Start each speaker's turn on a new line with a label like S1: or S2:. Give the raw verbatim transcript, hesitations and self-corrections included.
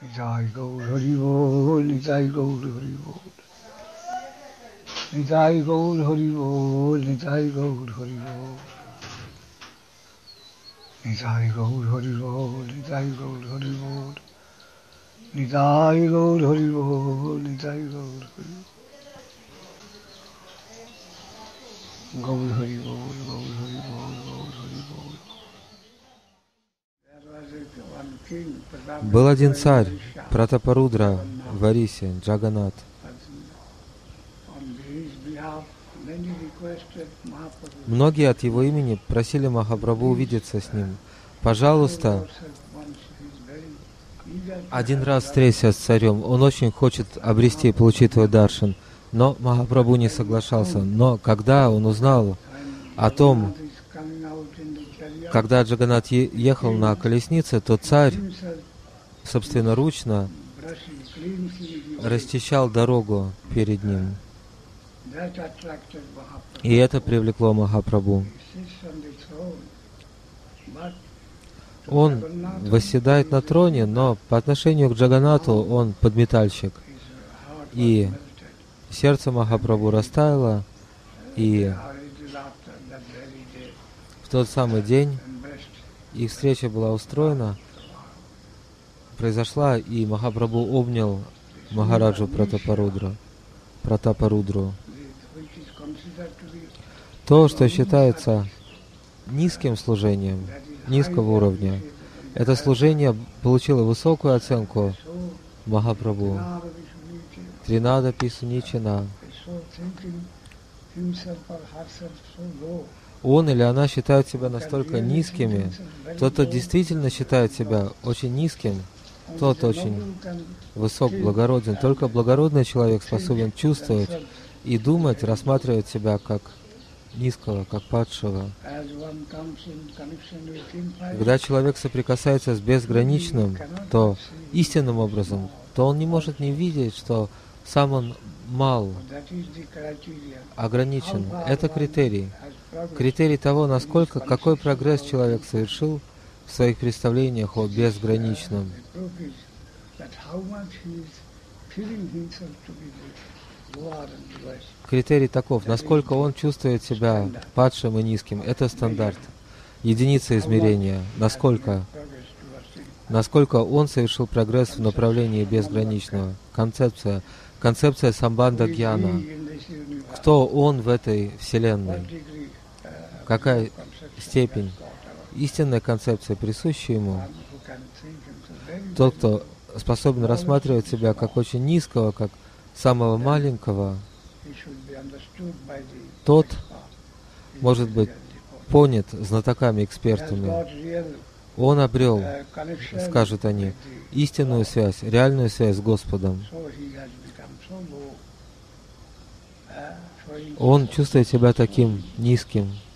S1: Nitai Gaur Hari Bol, Nitai Gaur Hari Bol. Nitai Gaur Hari Bol, Nitai Gaur Hari Bol. Nitai Gaur Hari Bol, Nitai Gaur Hari Bol. Nitai Gaur Hari Bol, Nitai Gaur Hari Bol. Gaur Hari Bol, Gaur Hari Bol, Gaur Hari Bol.
S2: Был один царь, Пратапарудра, в Арисе, Джаганат. Многие от его имени просили Махапрабху увидеться с ним. Пожалуйста, один раз встреться с царем, он очень хочет обрести и получить твой даршан. Но Махапрабху не соглашался. Но когда он узнал о том, когда Джаганат ехал на колеснице, то царь собственноручно расчищал дорогу перед ним. И это привлекло Махапрабху. Он восседает на троне, но по отношению к Джаганату он подметальщик. И сердце Махапрабху растаяло, и в тот самый день их встреча была устроена, произошла, и Махапрабху обнял Махараджу Пратапарудру. Пратапарудру. То, что считается низким служением, низкого уровня, это служение получило высокую оценку Махапрабху. Тринада Писуничина. Он или она считают себя настолько низкими, тот, кто действительно считает себя очень низким, тот очень высок, благороден. Только благородный человек способен чувствовать и думать, рассматривать себя как низкого, как падшего. Когда человек соприкасается с безграничным, то истинным образом, то он не может не видеть, что сам он мал, ограничен. Это критерий. Критерий того, насколько, какой прогресс человек совершил в своих представлениях о безграничном. Критерий таков, насколько он чувствует себя падшим и низким. Это стандарт, единица измерения. Насколько, насколько он совершил прогресс в направлении безграничного. Концепция, концепция самбанда гьяна. Кто он в этой вселенной? Какая степень? Истинная концепция присуща ему. Тот, кто способен рассматривать себя как очень низкого, как самого маленького, тот может быть понят знатоками, экспертами. Он обрел, скажут они, истинную связь, реальную связь с Господом. Он чувствует себя таким низким.